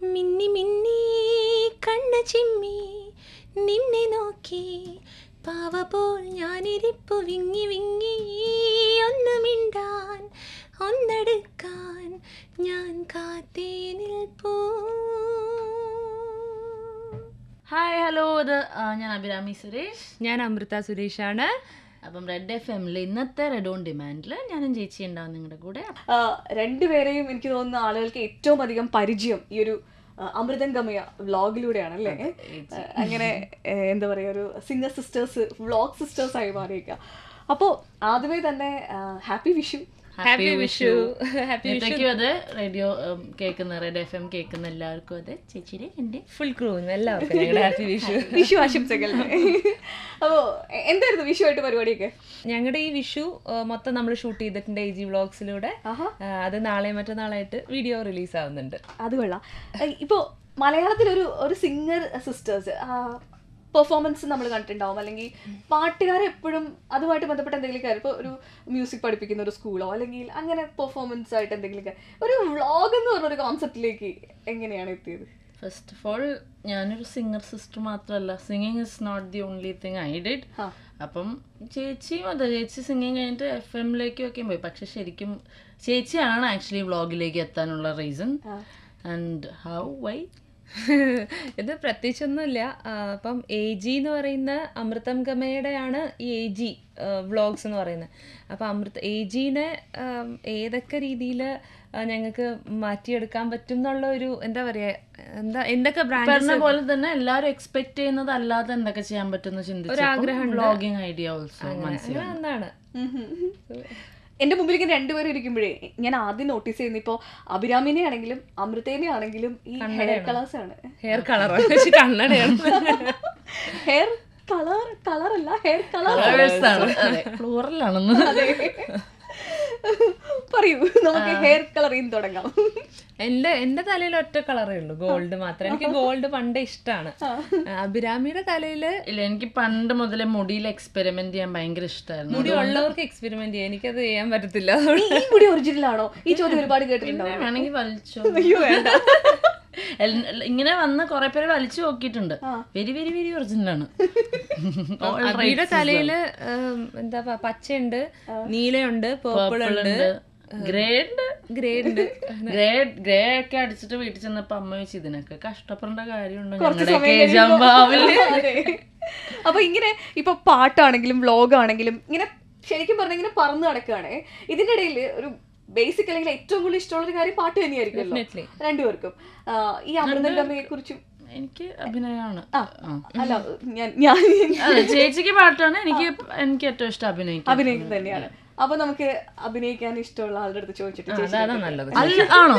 മിന്നി മിന്നി കണ്ണ ചിമ്മി നിന്നെ നോക്കി പാവ പോൽ ഞാനിരിപ്പു വിങ്ങി വിങ്ങി ഒന്ന് മിണ്ടാൻ ഒന്നെടുക്കാൻ ഞാൻ കാത്തേ നിൽപ്പൂ. ഹായ് ഹലോ, ഇത് ഞാൻ അഭിരാമി സുരേഷ്. ഞാൻ അമൃത സുരേഷാണ്. അപ്പം റെഡ് FM ഇന്നത്തെ റെഡ് ഓൺ ഡിമാൻഡിൽ ഞാനും ചേച്ചി ഉണ്ടാവും നിങ്ങളുടെ കൂടെ. രണ്ടുപേരെയും എനിക്ക് തോന്നുന്ന ആളുകൾക്ക് ഏറ്റവും അധികം പരിചയം ഈ ഒരു അമൃതം ഗമയ വ്ളോഗിലൂടെയാണ് അല്ലേ? അങ്ങനെ എന്താ പറയുക, ഒരു സിംഗർ സിസ്റ്റേഴ്സ്, വ്ളോഗ് സിസ്റ്റേഴ്സ് ആയി മാറിയേക്കുക. അപ്പോൾ ആദ്യമേ തന്നെ ഹാപ്പി വിഷു. ഹാപ്പി വിഷു. അത് റേഡിയോ കേൾക്കുന്ന റെഡ് FM കേൾക്കുന്ന എല്ലാവർക്കും അതെ, ചേച്ചിയുടെ എൻ്റെ ഫുൾ ക്രൂ എല്ലാവർക്കും ഹാപ്പി വിഷു. വിഷു ആശംസകൾ. അപ്പോൾ എന്തായിരുന്നു വിഷു ആയിട്ട് പരിപാടിയൊക്കെ? ഞങ്ങളുടെ ഈ വിഷു മൊത്തം നമ്മൾ ഷൂട്ട് ചെയ്തിട്ടുണ്ട് AG വ്ളോഗ്സിലൂടെ. അത് നാളെ മറ്റന്നാളായിട്ട് വീഡിയോ റിലീസ് ആവുന്നുണ്ട്. അത് കൊള്ളാം. ഇപ്പോൾ മലയാളത്തിൽ ഒരു സിംഗർ സിസ്റ്റേഴ്സ് പെർഫോമൻസ് നമ്മൾ കണ്ടിട്ടുണ്ടാവും, അല്ലെങ്കിൽ പാട്ടുകാരെ എപ്പോഴും അതുമായിട്ട് ബന്ധപ്പെട്ട എന്തെങ്കിലും കാര്യം, ഇപ്പോൾ ഒരു മ്യൂസിക് പഠിപ്പിക്കുന്ന ഒരു സ്കൂളോ അല്ലെങ്കിൽ അങ്ങനെ പെർഫോമൻസ് ആയിട്ട് എന്തെങ്കിലും കാര്യം, ഒരു വ്ളോഗ് എന്ന് പറഞ്ഞൊരു കോൺസെപ്റ്റിലേക്ക് എങ്ങനെയാണ് എത്തിയത്? ഫസ്റ്റ് ഓഫ് ഓൾ ഞാനൊരു സിംഗർ സിസ്റ്റർ മാത്രമല്ല, singing is not the only thing I did. അപ്പം ചേച്ചിയും അതെ, ചേച്ചി സിംഗിങ് കഴിഞ്ഞിട്ട് FM ഒക്കെ പോയി. പക്ഷെ ശരിക്കും ചേച്ചിയാണ് ആക്ച്വലി വ്ളോഗിലേക്ക് എത്താനുള്ള റീസൺ. ആൻഡ് ഹൗ വൈ ഇത് പ്രത്യേകിച്ചൊന്നുമില്ല. അപ്പം AG എന്ന് പറയുന്ന അമൃതം ഗമയുടെയാണ് ഈ AG വ്ളോഗ്സ് എന്ന് പറയുന്നത്. അപ്പം AGനെ ഏതൊക്കെ രീതിയിൽ ഞങ്ങൾക്ക് മാറ്റിയെടുക്കാൻ പറ്റും എന്നുള്ള ഒരു എന്താ പറയുക, എന്തൊക്കെ ബ്രാൻഡ് പോലെ തന്നെ എല്ലാവരും എക്സ്പെക്ട് ചെയ്യുന്നത് അല്ലാതെ എന്തൊക്കെ ചെയ്യാൻ പറ്റുന്ന ചിന്തിച്ചു ആഗ്രഹം, വ്ളോഗിങ് ഐഡിയ ഓൾസോ എന്താണ്. എൻ്റെ മുമ്പിൽ ഇങ്ങനെ രണ്ടുപേരും ഇരിക്കുമ്പോഴേ ഞാൻ ആദ്യം നോട്ടീസ് ചെയ്യുന്ന ഇപ്പോൾ അഭിരാമിനെ ആണെങ്കിലും അമൃതേനെ ആണെങ്കിലും ഈ ഹെയർ കളേഴ്സ് ആണ്. ഹെയർ കളർ കണ്ണടയാണ്. ഹെയർ കളറല്ല, ഹെയർ കളർ ഫ്ലോറലാണെന്ന് പറയൂ. നമുക്ക് ഹെയർ കളറിൽ തുടങ്ങാം. എന്റെ തലയിൽ ഒറ്റ കളറേ ഉള്ളൂ, ഗോൾഡ് മാത്രം. എനിക്ക് ഗോൾഡ് പണ്ടേ ഇഷ്ടമാണ്. അഭിരാമിയുടെ തലയില് ഇല്ല, എനിക്ക് പണ്ട് മുതലേ മുടിയിൽ എക്സ്പെരിമെന്റ് ചെയ്യാൻ ഭയങ്കര ഇഷ്ടമായിരുന്നു. മുടി ഉള്ളവർക്ക് എക്സ്പെരിമെന്റ് ചെയ്യാം, എനിക്കത് ചെയ്യാൻ പറ്റത്തില്ല. ഈ മുടി ഒറിജിനൽ ആണോ? ഈ ചോദ്യം ഒരുപാട് കേട്ടിട്ടുണ്ടോ? വേണമെങ്കിൽ വലിച്ചോ. ഇങ്ങനെ വന്ന് കുറെ പേര് വലിച്ചു നോക്കിയിട്ടുണ്ട്. വെരി വെരി വെരി ഒറിജിനൽ ആണ്. അഭിയുടെ തലയില് എന്താ പച്ചയുണ്ട്, നീലയുണ്ട്, പേർപ്പിൾ ഉണ്ട്, ഗ്രേ ഒക്കെ അടിച്ചിട്ട് വീട്ടിൽ ചെന്നപ്പോ അമ്മ വെച്ച് ഇതിനൊക്കെ കഷ്ടപ്പെടേണ്ട കാര്യമുണ്ടോ? അപ്പൊ ഇങ്ങനെ ഇപ്പൊ പാട്ടാണെങ്കിലും വ്ളോഗ് ആണെങ്കിലും ഇങ്ങനെ ശരിക്കും പറഞ്ഞ ഇങ്ങനെ പറന്ന് നടക്കുകയാണ്. ഇതിന്റെ ഇടയിൽ ഒരു ബേസിക് അല്ലെങ്കിൽ ഏറ്റവും കൂടുതൽ ഇഷ്ടമുള്ളൊരു കാര്യം പാട്ട് തന്നെയായിരിക്കും രണ്ടുപേർക്കും. ഈ അമൃതം ഗമയെ കുറിച്ചും എനിക്ക് അഭിനയമാണ്. അല്ല, ചേച്ചിക്ക് പാട്ടാണ്, എനിക്ക് ഏറ്റവും ഇഷ്ടം അഭിനയിക്കുക തന്നെയാണ്. അപ്പൊ നമുക്ക് അഭിനയിക്കാൻ ഇഷ്ടമുള്ള ആളുടെ അടുത്ത് ചോദിച്ചിട്ട് ആണോ?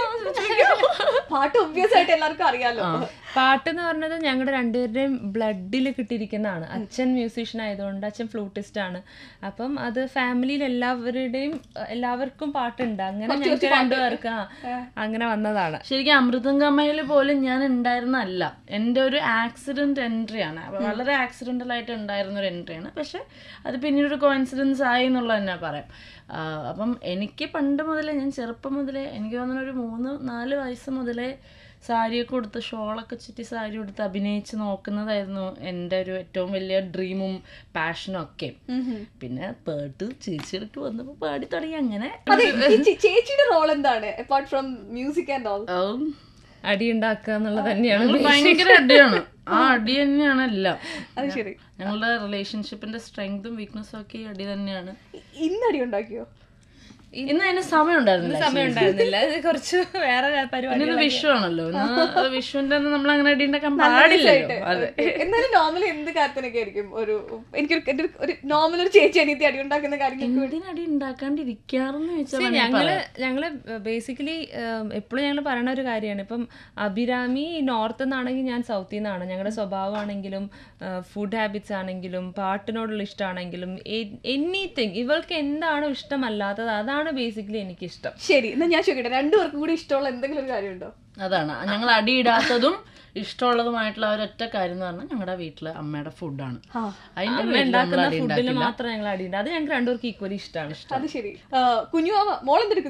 പാട്ട് ഒബ്വിയസ് ആയിട്ട് എല്ലാവർക്കും അറിയാലോ. പാട്ട് എന്ന് പറഞ്ഞത് ഞങ്ങളുടെ രണ്ടുപേരുടെയും ബ്ലഡിൽ കിട്ടിയിരിക്കുന്നതാണ്. അച്ഛൻ മ്യൂസീഷ്യൻ ആയതുകൊണ്ട്, അച്ഛൻ ഫ്ലൂട്ടിസ്റ്റ് ആണ്. അപ്പം അത് ഫാമിലിയിൽ എല്ലാവർക്കും പാട്ടുണ്ട്. അങ്ങനെ ഞങ്ങൾക്ക് രണ്ടുപേർക്ക് അങ്ങനെ വന്നതാണ്. ശരിക്കും അമൃതം ഗമയിൽ പോലും ഞാൻ ഉണ്ടായിരുന്നല്ല, എൻ്റെ ഒരു ആക്സിഡന്റ് എൻട്രിയാണ്. വളരെ ആക്സിഡന്റൽ ആയിട്ട് ഉണ്ടായിരുന്ന ഒരു എൻട്രിയാണ്. പക്ഷെ അത് പിന്നീട് ഒരു കോയിൻസിഡൻസ് ആയി എന്നുള്ളത് തന്നെ പറയാം. അപ്പം എനിക്ക് പണ്ട് മുതലേ, ഞാൻ ചെറുപ്പം മുതലേ, എനിക്ക് തോന്നുന്നു ഒരു 3-4 വയസ്സ് മുതലേ സാരിയൊക്കെ കൊടുത്ത്, ഷോളൊക്കെ ചുറ്റി സാരി കൊടുത്ത് അഭിനയിച്ച് നോക്കുന്നതായിരുന്നു എൻ്റെ ഒരു ഏറ്റവും വലിയ ഡ്രീമും പാഷനും ഒക്കെ. പിന്നെ പാട്ട് ചേച്ചിയിടക്ക് വന്നപ്പോൾ പാടി തുടങ്ങി. അങ്ങനെ ചേച്ചിയുടെ റോൾ എന്താണ് apart from music and all? അടി ഉണ്ടാക്കുക എന്നുള്ളത് തന്നെയാണ്. ഭയങ്കര അടിയാണ്, ആ അടി തന്നെയാണ് എല്ലാം. അത് ശരി. ഞങ്ങളുടെ റിലേഷൻഷിപ്പിന്റെ സ്ട്രെങ്തും വീക്ക്നെസ്സും ഒക്കെ ഈ അടി തന്നെയാണ്. ഇന്ന് അടി ഉണ്ടാക്കിയോ? ഇന്ന് അതിന് സമയം ഉണ്ടായിരുന്നില്ല. കുറച്ച് വേറെ പരിപാടി. വിഷു ആണല്ലോ, വിഷുവിന്റെ നമ്മൾ അങ്ങനെ അടി ഉണ്ടാക്കാൻ പാടില്ലല്ലോ. എന്നാലും നോർമലി എന്ത് കാര്യത്തിനൊക്കെ ആയിരിക്കും ഒരു നോർമൽ ഒരു ചേച്ചി അനിയത്തി അടി ഉണ്ടാക്കുന്ന കാര്യങ്ങൾ അടി ഉണ്ടാക്കാണ്ടിരിക്കാറെന്ന് വെച്ചാൽ ഞങ്ങള് ബേസിക്കലി എപ്പോഴും ഞങ്ങൾ പറയുന്ന ഒരു കാര്യമാണ്. ഇപ്പം അഭിരാമി നോർത്ത് നിന്നാണെങ്കിൽ ഞാൻ സൗത്തിൽ നിന്നാണ്. ഞങ്ങളുടെ സ്വഭാവമാണെങ്കിലും ഫുഡ് ഹാബിറ്റ്സ് ആണെങ്കിലും പാട്ടിനോടുള്ള ഇഷ്ടമാണെങ്കിലും എനിത്തിങ്, ഇവൾക്ക് എന്താണോ ഇഷ്ടമല്ലാത്തത് അതാണ് ബേസിക്കലി എനിക്കിഷ്ടം. ശരി, എന്നാ ഞാൻ ചോദിക്കട്ടെ, രണ്ടുപേർക്കും കൂടി ഇഷ്ടമുള്ള എന്തെങ്കിലും ഒരു കാര്യമുണ്ടോ? അതാണ് ഞങ്ങൾ അടിയിടാത്തതും ഇഷ്ടമുള്ളതുമായിട്ടുള്ള ഒരൊറ്റ കാര്യം എന്ന് പറഞ്ഞാൽ ഞങ്ങളുടെ വീട്ടില് അമ്മയുടെ ഫുഡാണ്. ഉണ്ടാക്കുന്ന ഫുഡിൽ മാത്രം ഞങ്ങൾ അടിയുണ്ട്. അത് ഞങ്ങൾക്ക് രണ്ടുപേർക്ക് ഈക്വലി ഇഷ്ടമാണ്. അത് ശരി. കുഞ്ഞു മോൾ എന്തെടുക്കുന്നു?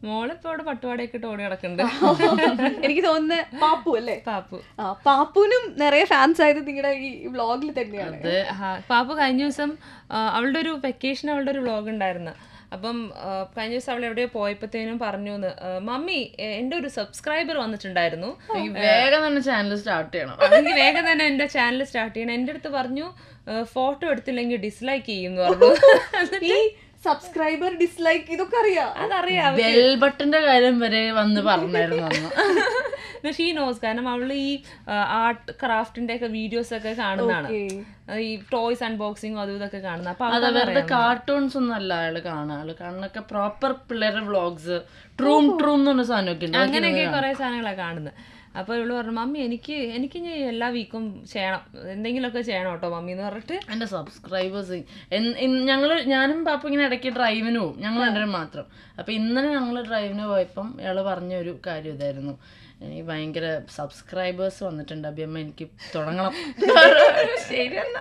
മോളിപ്പോ അവിടെ പട്ടുപാടയൊക്കെ ഇട്ട് ഓടി നടക്കുന്നുണ്ട്. എനിക്ക് തോന്നുന്നത് പാപ്പു അല്ലേ? പാപ്പു. പാപ്പുവിനും നിറയെ ഫാൻസ് ആയത് നിങ്ങളുടെ ഈ വ്ളോഗിൽ തന്നെയാണ്. പാപ്പു കഴിഞ്ഞ ദിവസം അവളുടെ ഒരു വെക്കേഷൻ അവളുടെ ഒരു വ്ളോഗ് ഉണ്ടായിരുന്നു. അപ്പം കഴിഞ്ഞ ദിവസം അവൾ എവിടെയോ പോയപ്പോഴത്തേനും പറഞ്ഞു മമ്മി എൻ്റെ ഒരു സബ്സ്ക്രൈബർ വന്നിട്ടുണ്ടായിരുന്നു, വേഗം തന്നെ ചാനൽ സ്റ്റാർട്ട് ചെയ്യണം, എനിക്ക് വേഗം തന്നെ എൻ്റെ ചാനൽ സ്റ്റാർട്ട് ചെയ്യണം. എൻ്റെ അടുത്ത് പറഞ്ഞു ഫോട്ടോ എടുത്തില്ലെങ്കിൽ ഡിസ്ലൈക്ക് ചെയ്യും എന്ന് പറഞ്ഞു. സബ്സ്ക്രൈബർ ഡിസ്ലൈക്ക് ഇതൊക്കെ അറിയാം, അതറിയാം. ബെൽ ബട്ടന്റെ കാര്യം വരെ വന്ന് പറഞ്ഞായിരുന്നു. ഷീ നോസ്, കാരണം അവള് ഈ ആർട്ട് ക്രാഫ്റ്റിന്റെ ഒക്കെ വീഡിയോസ് ഒക്കെ കാണുന്നതാണ്, ഈ ടോയ്സ് അൺബോക്സിങ് അതും ഇതൊക്കെ കാണുന്നത്. അപ്പൊ വെറുതെ കാർട്ടൂൺസ് ഒന്നും അല്ല അയാള് കാണുക, ആള് കാണുന്നൊക്കെ പ്രോപ്പർ പിള്ളേരുടെ വ്ളോഗ്സ്, ട്രൂം എന്ന് പറഞ്ഞ സാധനമൊക്കെ ഉണ്ട്, അങ്ങനെയൊക്കെ കുറെ സാധനങ്ങളാണ് കാണുന്നത്. അപ്പോൾ ഇവള് പറഞ്ഞു മമ്മി എനിക്ക് ഇനി എല്ലാ വീക്കും ചെയ്യണം, എന്തെങ്കിലുമൊക്കെ ചെയ്യണം കേട്ടോ മമ്മി എന്ന് പറഞ്ഞിട്ട്. എൻ്റെ സബ്സ്ക്രൈബേഴ്സ് ഞാനും പാപ്പ ഇങ്ങനെ ഇടയ്ക്ക് ഡ്രൈവിന് പോകും, ഞങ്ങൾ രണ്ടുപേരും മാത്രം. അപ്പോൾ ഇന്നലെ ഞങ്ങൾ ഡ്രൈവിന് പോയപ്പം ഇയാൾ പറഞ്ഞൊരു കാര്യം ഇതായിരുന്നു, എനിക്ക് ഭയങ്കര സബ്സ്ക്രൈബേഴ്സ് വന്നിട്ടുണ്ട് അഭിയമ്മ, എനിക്ക് തുടങ്ങണം. ശരിയല്ല,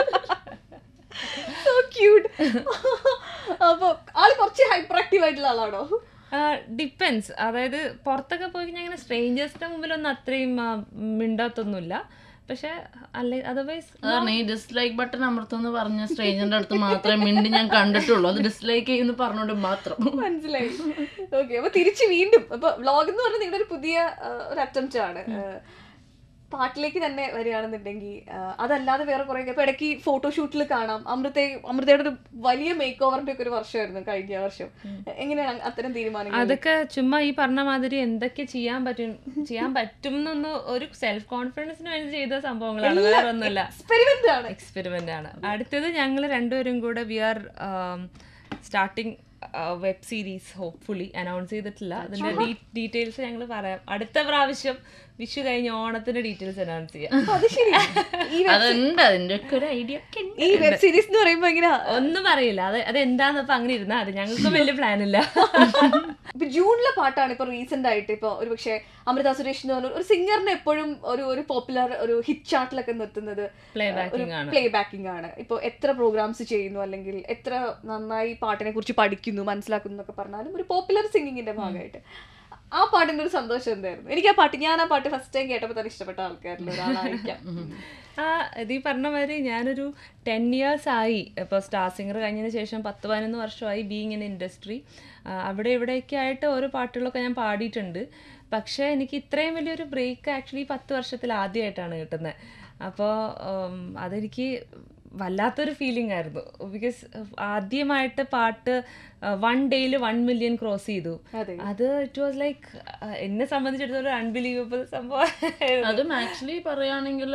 അപ്പൊ ആള് കുറച്ച് ഹൈപ്പർ ആക്റ്റീവ് ആയിട്ടുള്ള ആളാണോ? ഡിപ്പെൻസ്. അതായത് പുറത്തൊക്കെ പോയി കഴിഞ്ഞാൽ അങ്ങനെ സ്ട്രേഞ്ചേഴ്സിന്റെ മുമ്പിലൊന്നും അത്രയും മിണ്ടാത്തൊന്നുമില്ല, പക്ഷെ അല്ലെ അതർവൈസ് അതാണ് ഈ ഡിസ്ലൈക്ക് ബട്ടൺ അമർത്തെന്ന് പറഞ്ഞ സ്ട്രേഞ്ചറിന്റെ അടുത്ത് മാത്രമേ മിണ്ടി ഞാൻ കണ്ടിട്ടുള്ളൂ, അത് ഡിസ്ലൈക്ക് ചെയ്യുന്നു പറഞ്ഞോണ്ട് മാത്രം. മനസ്സിലായി. ഓക്കെ, അപ്പൊ തിരിച്ച് വീണ്ടും അപ്പൊ വ്ളോഗ് എന്ന് പറഞ്ഞാൽ നിങ്ങളുടെ ഒരു പുതിയ ഒരു അറ്റംപ്റ്റ് ആണ്. പാട്ടിലേക്ക് തന്നെ വരികയാണെന്നുണ്ടെങ്കിൽ അതല്ലാതെ വേറെ കുറെ ഇപ്പൊ ഇടയ്ക്ക് ഫോട്ടോഷൂട്ടിൽ കാണാം അമൃതയുടെ ഒരു വലിയ മേക്ക് ഓവറിന്റെ ഒക്കെ ഒരു വർഷമായിരുന്നു കഴിഞ്ഞ വർഷം. എങ്ങനെയാണ് അത്തരം തീരുമാനങ്ങൾ? അതൊക്കെ ചുമ്മാ ഈ പറഞ്ഞ മാതിരി എന്തൊക്കെ ചെയ്യാൻ പറ്റും എന്നൊന്ന് ഒരു സെൽഫ് കോൺഫിഡൻസിന് വേണ്ടി ചെയ്ത സംഭവങ്ങളാണ്, വേറെ ഒന്നുമില്ല. എക്സ്പെരിമെന്റ് ആണ്. അടുത്തത് ഞങ്ങൾ രണ്ടുപേരും കൂടെ we are starting web series, hopefully announce ചെയ്തിട്ടില്ല. അതിന്റെ ഡീറ്റെയിൽസ് ഞങ്ങൾ പറയാം അടുത്ത പ്രാവശ്യം. വിഷു കഴിഞ്ഞ ഓണത്തിന്റെ ഡീറ്റെയിൽസ് അനൗൺസ് ചെയ്യാം. ഈ വെബ് സീരീസ് എന്ന് പറയുമ്പോ ഒന്നും പറയില്ല, അതെന്താന്നപ്പോ അങ്ങനെ ഇരുന്നാ അത് ഞങ്ങൾക്കും വലിയ പ്ലാൻ ഇല്ല. ഇപ്പൊ ജൂണിലെ പാട്ടാണ് ഇപ്പൊ റീസെന്റ് ആയിട്ട് ഇപ്പൊ ഒരു പക്ഷെ അമൃത സുരേഷ് എന്ന് പറഞ്ഞ ഒരു സിംഗറിനെ എപ്പോഴും ഒരു പോപ്പുലർ ഒരു ഹിറ്റ് ചാർട്ടിലൊക്കെ നിർത്തുന്നത് പ്ലേ ബാക്കിംഗ് ആണ്. ഇപ്പൊ എത്ര പ്രോഗ്രാംസ് ചെയ്യുന്നു അല്ലെങ്കിൽ എത്ര നന്നായി പാട്ടിനെ കുറിച്ച് പഠിക്കുന്നു മനസ്സിലാക്കുന്നു എന്നൊക്കെ പറഞ്ഞാലും ഒരു പോപ്പുലർ സിംഗിങ്ങിന്റെ ഭാഗമായിട്ട് ആ പാട്ടിന്റെ ഒരു സന്തോഷം എന്തായിരുന്നു? എനിക്ക് ഞാൻ ആ പാട്ട് ഫസ്റ്റ് ടൈം കേട്ടപ്പോൾ തന്നെ ഇഷ്ടപ്പെട്ട ആൾക്കാരിൽ ഒരാളായിരിക്കാം. ഇത് ഈ പറഞ്ഞ മാതിരി ഞാനൊരു 10 years ആയി ഇപ്പോൾ സ്റ്റാർ സിംഗർ കഴിഞ്ഞതിന് ശേഷം 10-11 വർഷമായി ബീയിങ് ഇൻ ഇൻഡസ്ട്രി. അവിടെ ഇവിടെയൊക്കെ ആയിട്ട് ഓരോ പാട്ടുകളൊക്കെ ഞാൻ പാടിയിട്ടുണ്ട്. പക്ഷേ എനിക്ക് ഇത്രയും വലിയൊരു ബ്രേക്ക് ആക്ച്വലി 10 വർഷത്തിൽ ആദ്യമായിട്ടാണ് കിട്ടുന്നത്. അപ്പോൾ അതെനിക്ക് വല്ലാത്തൊരു ഫീലിംഗ് ആയിരുന്നു. ബിക്കോസ് ആദ്യമായിട്ട് പാട്ട് 1 day 1 million ക്രോസ് ചെയ്തു. അത് ഇറ്റ് വാസ് ലൈക്ക് എന്നെ സംബന്ധിച്ചിടത്തോളം അൺബിലീവബിൾ സംഭവം. അതും ആക്ച്വലി പറയുകയാണെങ്കിൽ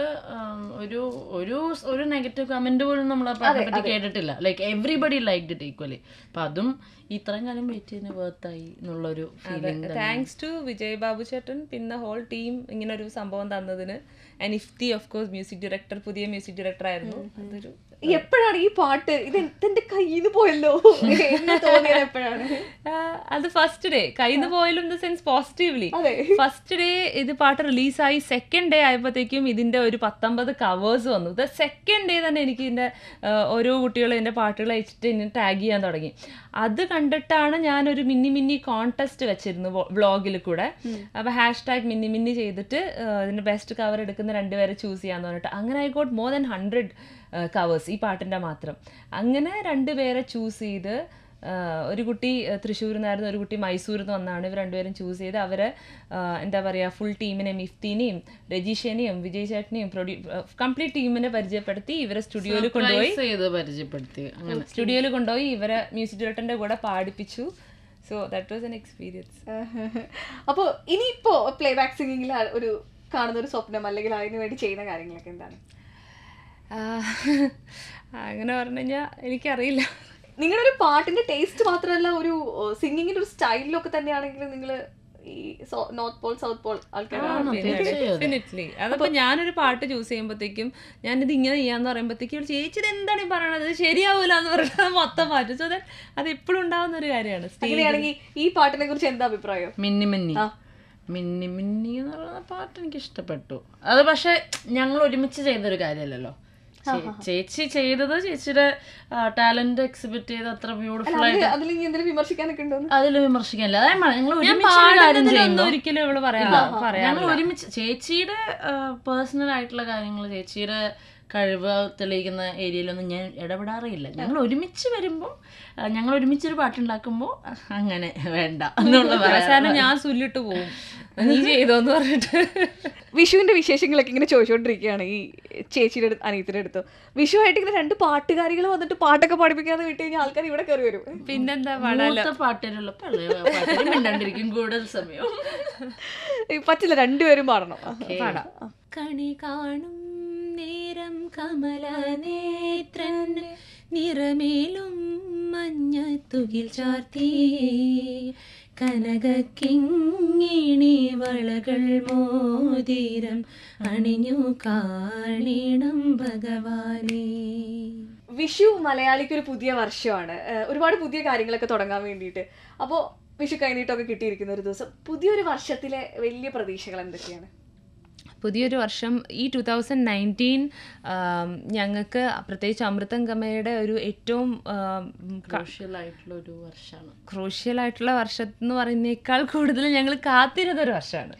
ഒരു നെഗറ്റീവ് കമന്റ് പോലും നമ്മൾ ആ പാട്ടിനെ പറ്റി കേട്ടിട്ടില്ല. Like everybody liked it equally. അപ്പം അതും ഇത്രയും കാലം വെയിറ്റ് ചെയ്യുന്ന വേർത്തായി എന്നുള്ളൊരു feeling. Thanks to Vijay Babu ചേട്ടൻ പിന്നെ ഹോൾ ടീം ഇങ്ങനെ ഒരു സംഭവം തന്നതിന്. And Ifthi of course music director, പുതിയ മ്യൂസിക് ഡയറക്ടർ ആയിരുന്നു. അതൊരു എപ്പോഴാണ് ഈ പാട്ട് ഇതെന്റെ കയ്യിൽ നിന്ന് പോയല്ലോ എപ്പോഴാണ് അത് ഫസ്റ്റ് ഡേ കയ്യിൽ നിന്ന് പോയാലും in the sense positively. First day ഇത് പാട്ട് റിലീസായി സെക്കൻഡ് ഡേ ആയപ്പോഴത്തേക്കും ഇതിന്റെ ഒരു 19 കവേഴ്സ് വന്നു. ദ സെക്കൻഡ് ഡേ തന്നെ എനിക്ക് ഇതിന്റെ ഓരോ കുട്ടികളും എൻ്റെ പാട്ടുകൾ അയച്ചിട്ട് എന്നെ ടാഗ് ചെയ്യാൻ തുടങ്ങി. അത് കണ്ടിട്ടാണ് ഞാനൊരു മിന്നി കോൺടെസ്റ്റ് വെച്ചിരുന്നു വ്ളോഗിൽ കൂടെ. അപ്പോൾ #മിന്നി ചെയ്തിട്ട് ഇതിന്റെ ബെസ്റ്റ് കവർ എടുക്കുന്ന 2 പേരെ ചൂസ് ചെയ്യാന്ന് പറഞ്ഞിട്ട് അങ്ങനെ I got more than 100 covers ഈ പാട്ടിൻ്റെ മാത്രം. അങ്ങനെ 2 പേരെ ചൂസ് ചെയ്ത് ഒരു കുട്ടി തൃശ്ശൂരിൽ നിന്നായിരുന്നു, ഒരു കുട്ടി മൈസൂരിൽ നിന്ന് വന്നാണ്. ഇവർ 2 പേരും ചൂസ് ചെയ്ത് അവരെ എന്താ പറയുക ഫുൾ ടീമിനെയും ഇഫ്തിനെയും രജീഷനെയും വിജയ് ചേട്ടനെയും കംപ്ലീറ്റ് ടീമിനെ പരിചയപ്പെടുത്തി ഇവരെ സ്റ്റുഡിയോയിൽ കൊണ്ടുപോയി ഇവരെ മ്യൂസിക് ഡയറക്ടറിന്റെ കൂടെ പാടിപ്പിച്ചു. So that was an experience. അപ്പോൾ ഇനിയിപ്പോൾ പ്ലേ ബാക്ക് സിംഗിങ്ങിൽ ഒരു കാണുന്ന ഒരു സ്വപ്നം അല്ലെങ്കിൽ അതിനു വേണ്ടി ചെയ്യുന്ന കാര്യങ്ങളൊക്കെ എന്താണ്? അങ്ങനെ പറഞ്ഞു കഴിഞ്ഞാൽ എനിക്കറിയില്ല. നിങ്ങളുടെ ഒരു പാട്ടിന്റെ ടേസ്റ്റ് മാത്രമല്ല ഒരു സിംഗിങ്ങിന്റെ ഒരു സ്റ്റൈലിലൊക്കെ തന്നെയാണെങ്കിൽ നിങ്ങൾ ഈ നോർത്ത് പോൾ സൗത്ത് പോൾ ആൾക്കാരാണ്. ഡെഫിനറ്റ്ലി. അതപ്പോ ഞാനൊരു പാട്ട് ചൂസ് ചെയ്യുമ്പോഴത്തേക്കും ഞാനിത് ഇങ്ങനെ ചെയ്യാന്ന് പറയുമ്പോഴത്തേക്കും ചേച്ചി എന്താണ് ഈ പറയണത് ശരിയാവൂല എന്ന് പറയുന്നത് മൊത്തം മാറ്റും. സോ ദാറ്റ് അത് എപ്പോഴും ഉണ്ടാവുന്ന ഒരു കാര്യമാണ്. അങ്ങനെയാണെങ്കിൽ ഈ പാട്ടിനെ കുറിച്ച് എന്താ അഭിപ്രായം? മിന്നി എന്ന് പറയുന്ന പാട്ട് എനിക്ക് ഇഷ്ടപ്പെട്ടു. അത് പക്ഷെ ഞങ്ങൾ ഒരുമിച്ച് ചെയ്തൊരു കാര്യമല്ലല്ലോ. ചേച്ചി ചെയ്തത് ചേച്ചിയുടെ ടാലന്റ് എക്സിബിറ്റ് ചെയ്ത് അത്ര ബ്യൂട്ടിഫുൾ ആയിട്ട് അതിൽ എന്തെങ്കിലും വിമർശിക്കാനൊക്കെ ഉണ്ടോ? അതിൽ വിമർശിക്കാനില്ല. അതായത് ഞങ്ങൾ ഒരുമിച്ച് ഒരു കാര്യം ചെയ്യുന്നു. ഒരിക്കലും ഇവള് ഞങ്ങൾ ഒരുമിച്ച് ചേച്ചിയുടെ പേഴ്സണൽ ആയിട്ടുള്ള കാര്യങ്ങൾ, ചേച്ചിയുടെ കഴിവ് തെളിയിക്കുന്ന ഏരിയയിലൊന്നും ഞാൻ ഇടപെടാറില്ല. ഞങ്ങൾ ഒരുമിച്ച് വരുമ്പോൾ, ഞങ്ങൾ ഒരുമിച്ചൊരു പാട്ടുണ്ടാക്കുമ്പോൾ അങ്ങനെ വേണ്ട എന്നുള്ള അവസാനം ഞാൻ സുല്ലിട്ട് പോകും, നീ ചെയ്തോന്ന് പറഞ്ഞിട്ട്. വിഷുവിന്റെ വിശേഷങ്ങളൊക്കെ ഇങ്ങനെ ചോദിച്ചുകൊണ്ടിരിക്കുകയാണ് ഈ ചേച്ചിയുടെ അടുത്ത്, അനിയത്തിന്റെ അടുത്ത്. വിഷുവായിട്ട് ഇങ്ങനെ 2 പാട്ടുകാരികൾ വന്നിട്ട് പാട്ടൊക്കെ പഠിപ്പിക്കാതെ വിട്ട് കഴിഞ്ഞാൽ ആൾക്കാർ ഇവിടെ കയറി വരും. പിന്നെന്താ പാട്ടുകളുള്ള മിണ്ടാണ്ടിരിക്കും കൂടുതൽ സമയം. പറ്റില്ല, 2 പേരും പാടണം. പാടാം. കണി കാണും നേരം കമലനേത്രൻ നിറമേലും മഞ്ഞത്തുകിൽ ചാർത്തി കനകക്കിങ്ങിണി വളകൾ മോതിരം അണിഞ്ഞു കാണിണം ഭഗവാനേ. വിഷു മലയാളിക്ക് ഒരു പുതിയ വർഷമാണ്, ഒരുപാട് പുതിയ കാര്യങ്ങളൊക്കെ തുടങ്ങാൻ വേണ്ടിയിട്ട്. അപ്പോൾ വിഷു കഴിഞ്ഞിട്ടൊക്കെ കിട്ടിയിരിക്കുന്ന ഒരു ദിവസം, പുതിയൊരു വർഷത്തിലെ വലിയ പ്രതീക്ഷകൾ എന്തൊക്കെയാണ്? പുതിയൊരു വർഷം ഈ 2019 ഞങ്ങൾക്ക് പ്രത്യേകിച്ച് അമൃതം ഗമയുടെ ഒരു ഏറ്റവും ക്രൂഷ്യൽ ആയിട്ടുള്ള വർഷം എന്ന് പറയുന്നേക്കാൾ കൂടുതൽ ഞങ്ങൾ കാത്തിരുന്നൊരു വർഷമാണ്.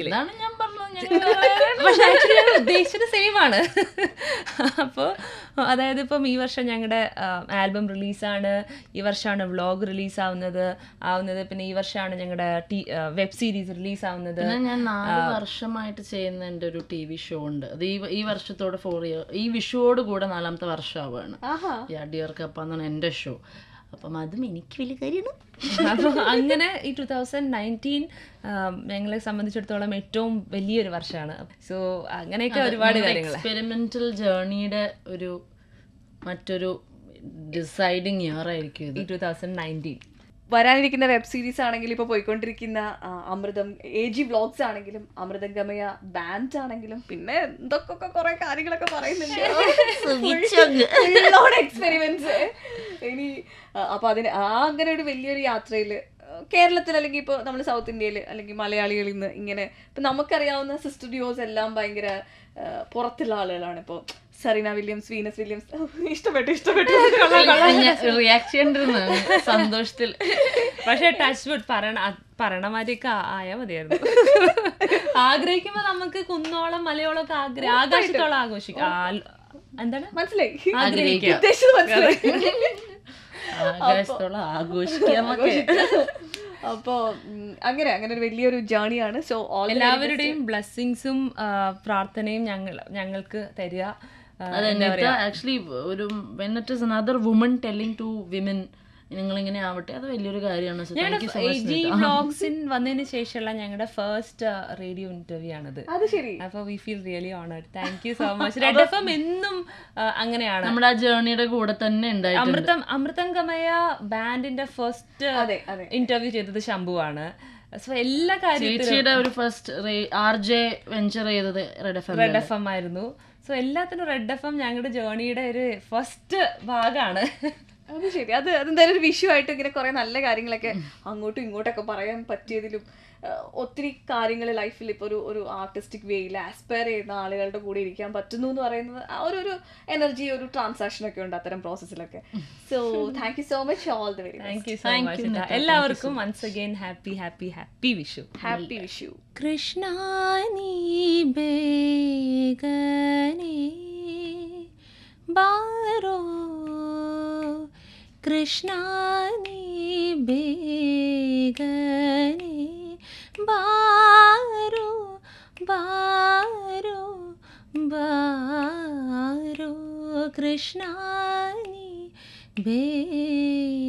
പക്ഷെ ആക്ച്വലി ഞങ്ങൾ ഉദ്ദേശിച്ചത് സെയിം ആണ്. അപ്പോൾ അതായത് ഇപ്പം ഈ വർഷം ഞങ്ങളുടെ ആൽബം റിലീസാണ്, ഈ വർഷമാണ് വ്ളോഗ് റിലീസ് ആവുന്നത്. പിന്നെ ഈ വർഷമാണ് ഞങ്ങളുടെ വെബ് സീരീസ് റിലീസ് ആവുന്നത്. ഞാൻ 4 വർഷമായിട്ട് ചെയ്യുന്ന എൻ്റെ ഒരു TV ഷോ ഉണ്ട്. അത് ഈ വർഷത്തോടെ 4 ഇയർ, ഈ വിഷുവോട് കൂടെ 4ാമത്തെ വർഷമാവാണ്. ഡിയർ കപ്പ എന്നാണ് എൻ്റെ ഷോ. അപ്പം അതും എനിക്ക് വലിയ കാര്യമാണ്. അപ്പോൾ അങ്ങനെ ഈ 2019 ഞങ്ങളെ സംബന്ധിച്ചിടത്തോളം ഏറ്റവും വലിയൊരു വർഷമാണ്. സോ അങ്ങനെയൊക്കെ ഒരുപാട് കാര്യങ്ങൾ, എക്സ്പെരിമെന്റൽ ജേർണിയുടെ ഒരു മറ്റൊരു ഡിസൈഡിങ് ഇയർ ആയിരിക്കും ഈ 2019. വരാനിരിക്കുന്ന വെബ് സീരീസ് ആണെങ്കിലും, ഇപ്പോൾ പോയിക്കൊണ്ടിരിക്കുന്ന അമൃതം AG വ്ളോഗ്സ് ആണെങ്കിലും, അമൃതം ഗമയ ബാൻഡ് ആണെങ്കിലും, പിന്നെ എന്തൊക്കെ കുറെ കാര്യങ്ങളൊക്കെ പറയുന്നുണ്ട്. എക്സ്പെരിമെന്റ്സ് ഇനി. അപ്പൊ അങ്ങനെ ഒരു വലിയൊരു യാത്രയിൽ കേരളത്തിൽ, അല്ലെങ്കിൽ ഇപ്പോൾ നമ്മൾ സൗത്ത് ഇന്ത്യയിൽ, അല്ലെങ്കിൽ മലയാളികളിൽ നിന്ന് ഇങ്ങനെ ഇപ്പം നമുക്കറിയാവുന്ന സിസ്റ്റർ ഡ്യൂസ് എല്ലാം ഭയങ്കര പുറത്തുള്ള ആളുകളാണ്. ഇപ്പോൾ സെറീന വില്യംസ്, വീനസ് വില്യംസ്, ഇഷ്ടപ്പെട്ടു റിയാക്ഷൻ സന്തോഷത്തിൽ. പക്ഷെ ടച്ച് വുഡ് പറയണ മാതിരിയൊക്കെ ആയാൽ മതിയായിരുന്നു. ആഗ്രഹിക്കുമ്പോ നമുക്ക് കുന്നോളം മലയോളം ഒക്കെ ആകാശത്തോളം ആഘോഷിക്കാം. എന്താണ് മനസ്സിലായി, ആകാശത്തോളം ആഘോഷിക്കാം. അപ്പോ അങ്ങനെ ഒരു വലിയൊരു ജേർണിയാണ്. സോ എല്ലാവരുടെയും ബ്ലെസ്സിങ്സും പ്രാർത്ഥനയും ഞങ്ങൾക്ക് തരിക. ആക്ച്വലി ഒരു when it is another woman telling to women നിങ്ങളിങ്ങനെ ആവട്ടെ, അത് വലിയൊരു കാര്യമാണ്. വന്നതിന് ശേഷമുള്ള ഞങ്ങളുടെ ഫസ്റ്റ് റേഡിയോ ഇന്റർവ്യൂ ആണത്. അപ്പോൾ we feel really honoured. Thank you so much. Red FM എന്നും അങ്ങനെയാണ്, നമ്മുടെ ആ ജേർണിയുടെ കൂടെ തന്നെ ഉണ്ടായിട്ടുണ്ട്. അമൃതം ഗമയ ബാൻഡിന്റെ ഫസ്റ്റ് ഇന്റർവ്യൂ ചെയ്തത് ശംഭുവാണ്. സോ എല്ലാ കാര്യത്തിലും ഒരു ഫസ്റ്റ് RJ വെഞ്ചർ ചെയ്തത് റെഡ് എഫ് എം ആയിരുന്നു. സോ എല്ലാത്തിനും റെഡ് എഫ് എം ഞങ്ങളുടെ ജേർണിയുടെ ഒരു ഫസ്റ്റ് ഭാഗമാണ്. അത് ശരി. അതെന്തായാലും ഒരു വിഷു ആയിട്ട് ഇങ്ങനെ കുറെ നല്ല കാര്യങ്ങളൊക്കെ അങ്ങോട്ടും ഇങ്ങോട്ടൊക്കെ പറയാൻ പറ്റിയതിലും, ഒത്തിരി കാര്യങ്ങൾ ലൈഫിൽ ഇപ്പോൾ ഒരു ആർട്ടിസ്റ്റിക് വേയിൽ ആസ്പയർ ചെയ്യുന്ന ആളുകളുടെ കൂടെ ഇരിക്കാൻ പറ്റുന്നു എന്ന് പറയുന്നത് ഒരു എനർജി, ഒരു ട്രാൻസാക്ഷൻ ഒക്കെ ഉണ്ട് അത്തരം പ്രോസസ്സിലൊക്കെ. So thank you so much, all the very thank you so much. എല്ലാവർക്കും once again happy Vishu. Happy Vishu. Krishna നീ ബേഗനേ ബാരോ, കൃഷ്ണ നീ ബേഗനേ ബാരോ ബാരോ ബാരോ, കൃഷ്ണ നീ ബേ